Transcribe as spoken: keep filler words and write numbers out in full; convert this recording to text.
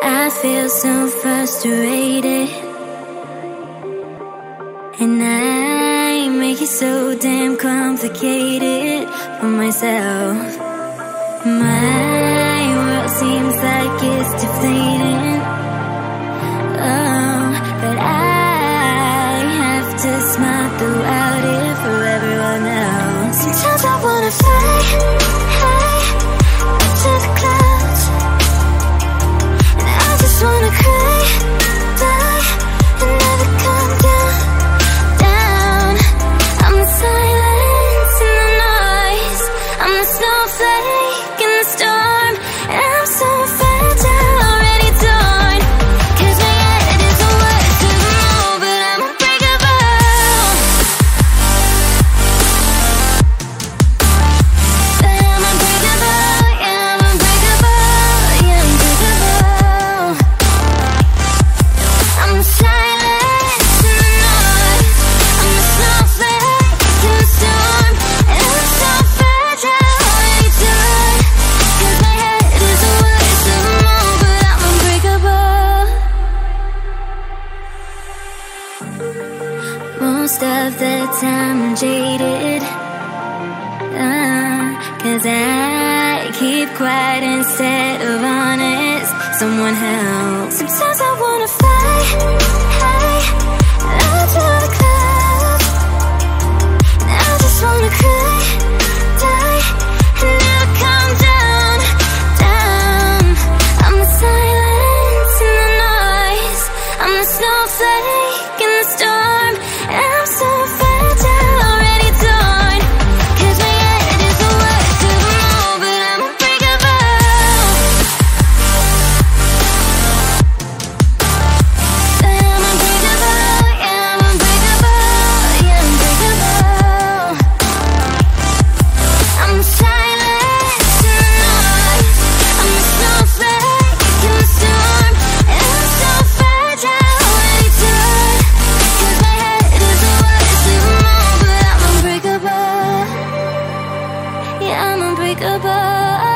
I feel so frustrated, and I make it so damn complicated for myself. My world seems like it's deflating. Oh, but I have to smile throughout it for everyone else. Sometimes I wanna fly high up to the clouds, and I just wanna cry, die, and never come down, down. I'm the silence and the noise, I'm the snowflake in the storm, and I'm so fragile, already torn. Cause my head is the worst of them all, but I'm unbreakable. But I'm unbreakable, yeah, I'm unbreakable, yeah, unbreakable. I'm the silence and the noise, I'm the snowflake in the storm, and I'm so fragile, already torn. Cause my head is the worst of them all, but I'm unbreakable. Most of the time I'm jaded, uh, cause I keep quiet instead of honest. Someone help. Sometimes I wanna fly high up to the clouds, and I just wanna cry, die, and never come down, down. I'm the silence and the noise, I'm the snowflake in the storm, and I'm so fragile, already torn. Cause my head is the worst of them all, but I'm unbreakable. But I'm unbreakable, yeah, I'm unbreakable, yeah, unbreakable. I'm the silence and the noise, I'm the snowflake in the storm, and I'm so fragile, already torn. Cause my head is the worst of them all, but I'm unbreakable. Yeah, I'm unbreakable.